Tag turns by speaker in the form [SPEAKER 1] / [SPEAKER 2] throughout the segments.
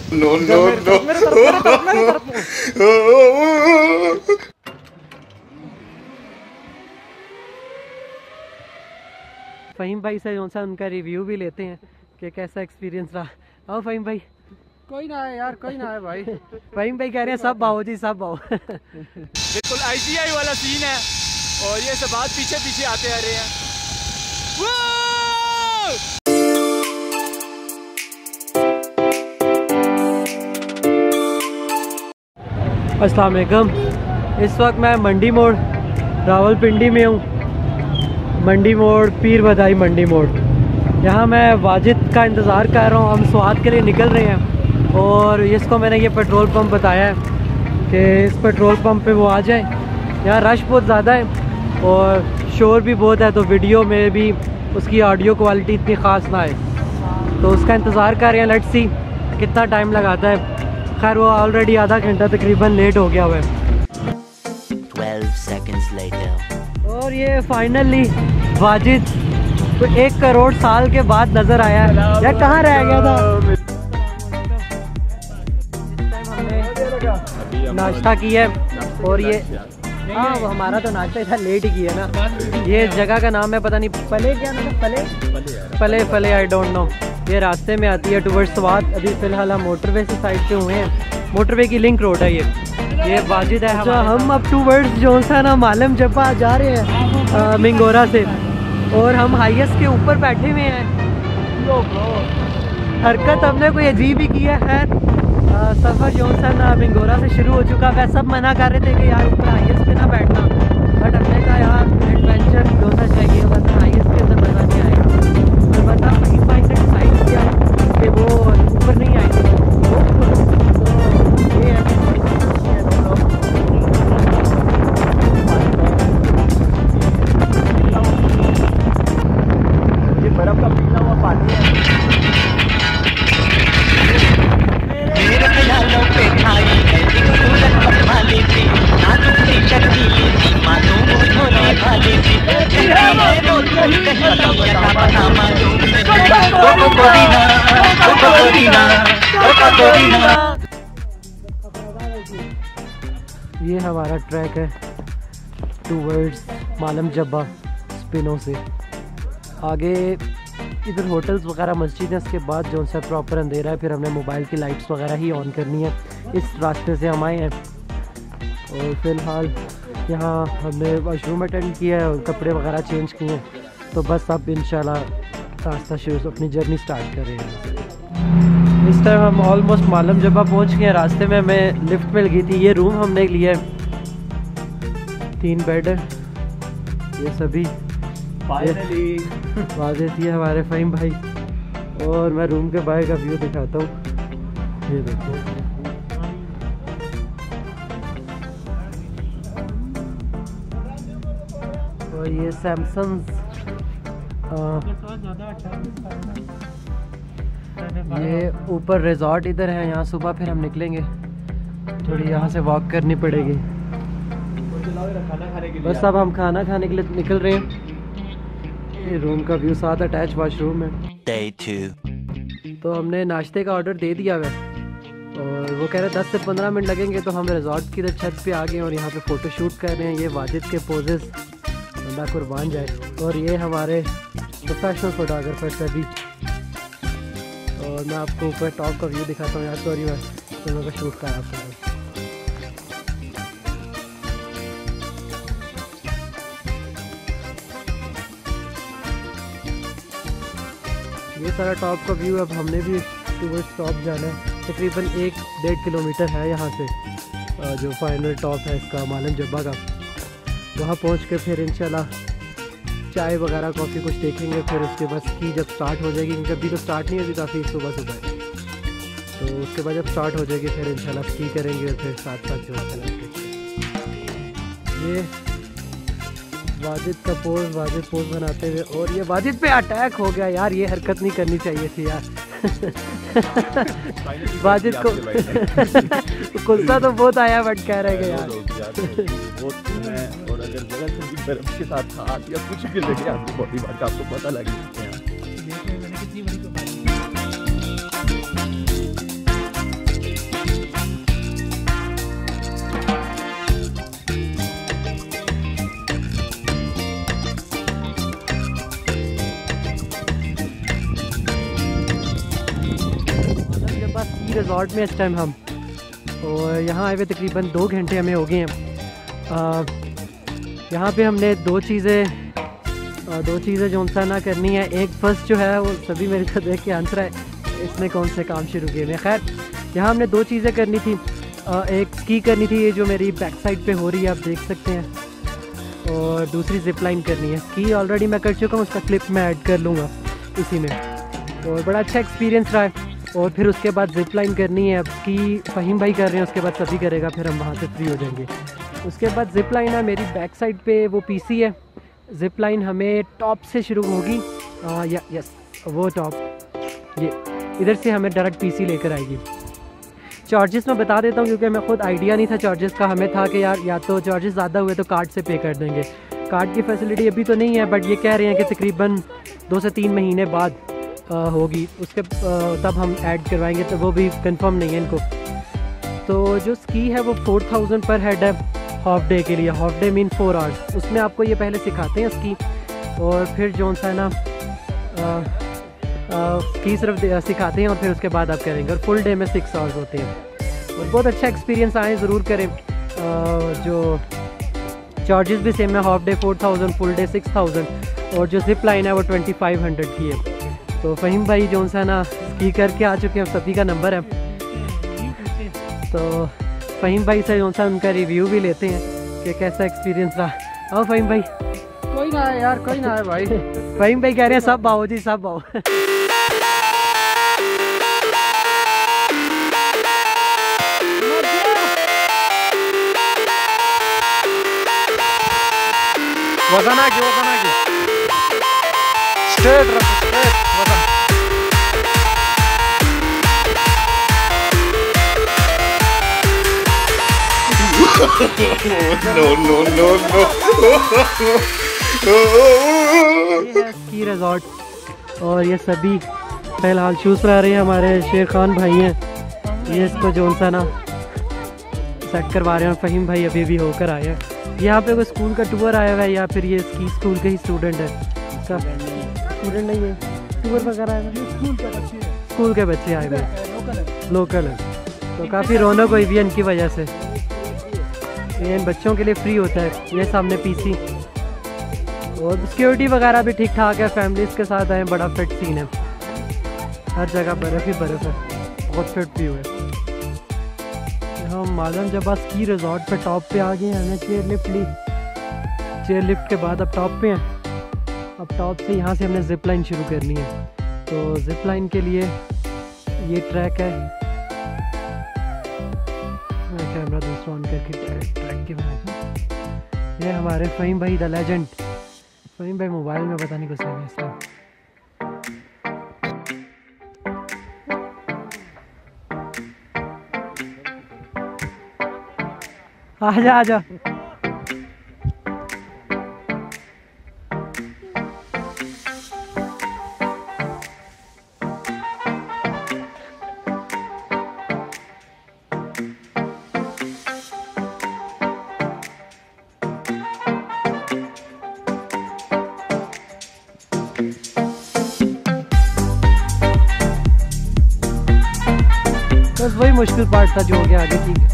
[SPEAKER 1] No no no.
[SPEAKER 2] Faheem भाई से जो सा उनका रिव्यू भी लेते हैं कि कैसा एक्सपीरियंस रहा। आओ फ़हीम भाई।
[SPEAKER 3] कोई ना है यार, कोई ना है भाई।
[SPEAKER 2] फ़हीम भाई कह रहे हैं सब आओ जी, सब आओ।
[SPEAKER 3] बिल्कुल ICI वाला सीन है और ये सब बात पीछे पीछे आते आ रहे हैं।
[SPEAKER 2] अस्सलाम वालेकुम। इस वक्त मैं मंडी मोड़ रावलपिंडी में हूँ। मंडी मोड़ पीर बधाई मंडी मोड़। यहाँ मैं वाजिद का इंतज़ार कर रहा हूँ। हम स्वाद के लिए निकल रहे हैं और इसको मैंने ये पेट्रोल पंप बताया है कि इस पेट्रोल पंप पे वो आ जाए। यहाँ रश बहुत ज़्यादा है और शोर भी बहुत है, तो वीडियो में भी उसकी ऑडियो क्वालिटी इतनी ख़ास ना है, तो उसका इंतज़ार कर रहे हैं। लेट्स सी कितना टाइम लगाता है। खैर वो ऑलरेडी आधा घंटा तकरीबन लेट हो गया हुआ है।
[SPEAKER 4] 12 seconds later.
[SPEAKER 2] और ये फाइनली वाजिद तो 1 करोड़ साल के बाद नजर आया है। यार कहाँ रह गया था? हमने नाश्ता किया है और ये हाँ वो हमारा तो नाश्ता इतना लेट ही किया ना। ये जगह का नाम है पता नहीं, पले क्या नाम है? पले आई डोंट नो। ये रास्ते में आती है टुवर्ड्स स्वाद। अभी फिलहाल हम मोटरवे से साइड पे हुए हैं। मोटरवे की लिंक रोड है ये वाजिद है। अच्छा हम अब टुवर्ड्स जो सा ना मालम जब्बा जा रहे हैं मिंगोरा से, और हम हाईएस्ट के ऊपर बैठे हुए हैं। हरकत हमने कोई अजीब ही किया है। सफ़र जो सा ना मिंगोरा से शुरू हो चुका है। सब मना कर रहे थे कि यार ऊपर हाईएस्ट पे ना बैठना, बट हमने कहा यार एडवेंचर जो सा चाहिए, बस हाईएस्ट के अंदर मज़ा नहीं आएगा। अलबत्ता फ़हीम भाई ने डिसाइड किया कि वो ऊपर नहीं आएंगे। तो ये है
[SPEAKER 3] ये बर्फ का पिघला हुआ पानी है।
[SPEAKER 2] ये हमारा ट्रैक है टूवर्ड्स मालम जब्बा स्पिनो से आगे। इधर होटल्स वगैरह मस्जिद है। उसके बाद जो सा प्रॉपर अंधेरा है, फिर हमने मोबाइल की लाइट्स वगैरह ही ऑन करनी है। इस रास्ते से हम आए हैं और फिलहाल यहाँ हमने वॉशरूम अटेंड किया है और कपड़े वगैरह चेंज किए हैं। तो बस अब इंशाल्लाह रास्ता शुरू अपनी जर्नी स्टार्ट कर रहे हैं। इस टाइम हम ऑलमोस्ट मालम जब्बा पहुँच गए हैं। रास्ते में हमें लिफ्ट मिल गई थी। ये रूम हमने लिया है, 3 बेड है ये सभी। वाजिद ये हमारे फ़हीम भाई। और मैं रूम के बाहर का व्यू दिखाता हूँ। ये देखो और ये सैमसंग ये ऊपर रिजॉर्ट इधर है। यहाँ सुबह फिर हम निकलेंगे, थोड़ी यहाँ से वॉक करनी पड़ेगी। बस अब हम खाना खाने के लिए निकल रहे हैं। ये रूम का व्यू साथ अटैच वॉशरूम है।
[SPEAKER 4] Day 2.
[SPEAKER 2] तो हमने नाश्ते का ऑर्डर दे दिया है और वो कह रहे 10 से 15 मिनट लगेंगे। तो हम रिजॉर्ट की छत पे आ गए और यहाँ पे फ़ोटो शूट कर रहे हैं। ये वाजिद के पोजेस बंदा कुर्बान जाए। और ये हमारे प्रोफेशनल फोटोग्राफर सभी। और मैं आपको ऊपर टॉप का व्यू दिखाता हूँ। यहाँ सॉरी मैं दोनों का शूट कर आपको। ये सारा टॉप का व्यू। अब हमने भी टूवर्ड्स टॉप जाना है। तकरीबन 1-1.5 किलोमीटर है यहाँ से जो फाइनल टॉप है इसका मालम जब्बा का। वहाँ पहुँच के फिर इंशाल्लाह चाय वगैरह कॉफ़ी कुछ देखेंगे। फिर उसके बाद स्की जब स्टार्ट हो जाएगी, क्योंकि अभी तो स्टार्ट नहीं है, अभी काफ़ी सुबह है। तो उसके बाद जब स्टार्ट हो जाएगी फिर इंशाल्लाह स्की करेंगे और फिर साथ साथ जो है ये वाजिद का वाजिद पोज बनाते हुए। और ये वाजिद पे अटैक हो गया यार। ये हरकत नहीं करनी चाहिए थी यार। वाजिद को गुस्सा तो बहुत आया, बट कह रहे हैं यार और अगर बर्फ के साथ हाथ या कुछ भी लगे आपकी बॉडी पार्ट आपको पता लगे। स्की रिजॉर्ट में इस टाइम हम, और यहाँ आए हुए तकरीबन 2 घंटे हमें हो गए हैं। यहाँ पे हमने दो चीज़ें जो सा ना करनी है। एक फर्स्ट जो है वो सभी मेरे को देख के आंसर है इसने कौन से काम शुरू किए हैं। खैर यहाँ हमने 2 चीज़ें करनी थी। एक स्की करनी थी, ये जो मेरी बैक साइड पे हो रही है आप देख सकते हैं, और दूसरी जिप लाइन करनी है। स्की ऑलरेडी मैं कर चुका हूँ, उसका क्लिप मैं ऐड कर लूँगा इसी में, और बड़ा अच्छा एक्सपीरियंस रहा है। और फिर उसके बाद जिप लाइन करनी है। अब स्की फ़हीम भाई कर रहे हैं, उसके बाद सभी करेगा, फिर हम वहाँ से फ्री हो जाएंगे। उसके बाद जिप लाइन है मेरी बैक साइड पे, वो पीसी है। जिप लाइन हमें टॉप से शुरू होगी, यस वो टॉप, ये इधर से हमें डायरेक्ट पीसी लेकर आएगी। चार्जेस मैं बता देता हूँ क्योंकि हमें खुद आइडिया नहीं था चार्जेस का। हमें था कि यार या तो चार्जेस ज़्यादा हुए तो कार्ड से पे कर देंगे। कार्ड की फैसिलिटी अभी तो नहीं है, बट ये कह रहे हैं कि तकरीबन 2 से 3 महीने बाद होगी, उसके तब हम ऐड करवाएंगे, तो वो भी कंफर्म नहीं है इनको। तो जो स्की है वो 4000 पर हेड है हाफ डे के लिए। Half day mean 4 hours. उसमें आपको ये पहले सिखाते हैं स्की, और फिर जो सा है ना स्की सिर्फ सिखाते हैं और फिर उसके बाद आप करेंगे, और फुल डे में 6 आवर्स होते हैं। और बहुत अच्छा एक्सपीरियंस आए ज़रूर करें। जो चार्जेस भी सेम है, हाफ डे 4000, फुल डे 6000, और जो जिप लाइन है वो 2500 की है। तो फ़हीम भाई जो सा ना स्की करके आ चुके हैं, सभी का नंबर है, तो फ़हीम भाई से जो सा उनका रिव्यू भी लेते हैं कि कैसा एक्सपीरियंस रहा। आओ फ़हीम भाई।
[SPEAKER 1] कोई ना है यार, कोई ना है भाई।
[SPEAKER 2] फ़हीम भाई कह रहे हैं सब आओ जी, सब आओ।
[SPEAKER 1] वजन आगे स्ट्रेट रखो, स्ट्रेट वजन।
[SPEAKER 5] No.
[SPEAKER 2] ये है स्की रिजॉर्ट, और ये सभी फ़िलहाल शूज़ पर आ रहे हैं। हमारे शेर खान भाई हैं, ये इसको जो सा ना सेट करवा रहे हैं। फ़हीम भाई अभी भी होकर आए हैं। यहाँ पे कोई स्कूल का टूर आया हुआ है, या फिर ये स्की स्कूल के ही स्टूडेंट है। स्टूडेंट नहीं है, टूर वगैरह आए हुए, स्कूल के बच्चे आए हुए, लोकल है। तो काफ़ी रौनक हुई भी है इनकी वजह से। ये इन बच्चों के लिए फ्री होता है। ये सामने पीसी, और सिक्योरिटी वगैरह भी ठीक ठाक है। फैमिलीज़ के साथ आए, बड़ा फिट सीन है, हर जगह बर्फ़ ही बर्फ़ है, बहुत फिट व्यू है। हम मालम जब स्की रिजॉर्ट पे टॉप पे आ गए हैं, हमने चेयर लिफ्ट ली। चेयर लिफ्ट के बाद अब टॉप पे हैं। अब टॉप से यहाँ से हमने जिप लाइन शुरू करनी है। तो जिप लाइन के लिए ये ट्रैक है, मैं कैमरा दूसरा ऑन करके ट्रैक के बनाता हूँ। ये हमारे फ़हीम भाई द लेजेंड। फ़हीम भाई मोबाइल में पता नहीं कुछ है इसका। आजा। बस वही मुश्किल पार्ट था जो हो गया, आगे ठीक है।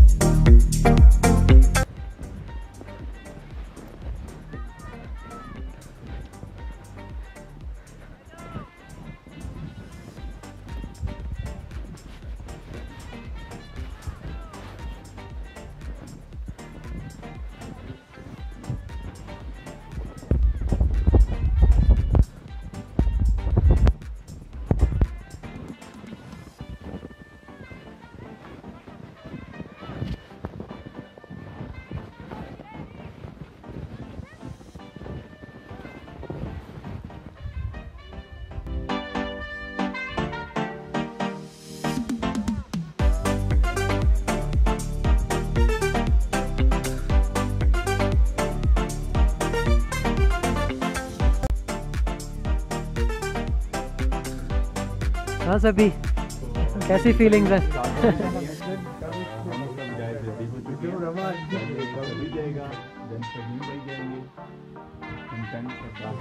[SPEAKER 2] हाँ सभी कैसी फीलिंग्स है?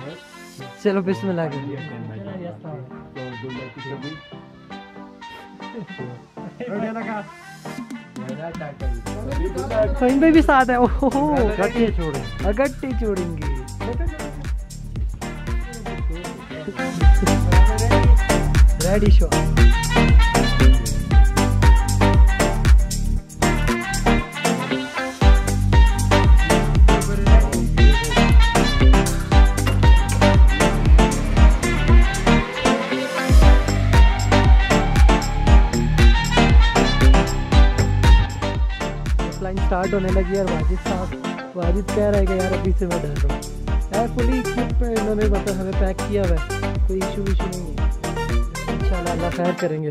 [SPEAKER 2] चलो बिस्मिल्लाह। फहीम भाई भी साथ है। ओहो अगट्टे छोड़ेंगे। Ready show. स्टार्ट होने लगी यार। वाजिद कह रहा है कि यार अभी से मैं डर रहा हूँ यार। फुली इक्विप इन्होंने मतलब हमें पैक किया हुआ है, कोई इशू नहीं है। इंशाल्लाह अल्लाह खैर करेंगे।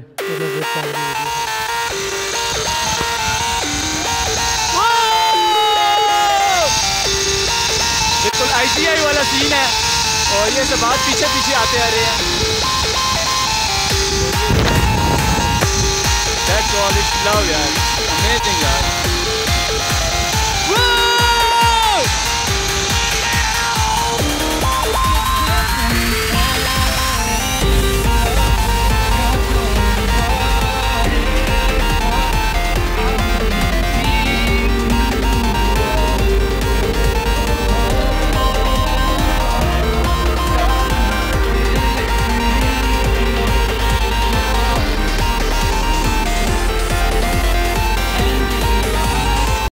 [SPEAKER 3] बिल्कुल ICI वाला सीन है और ये सब बात पीछे पीछे आते आ रहे हैं। That's all, it's love यार, amazing यार।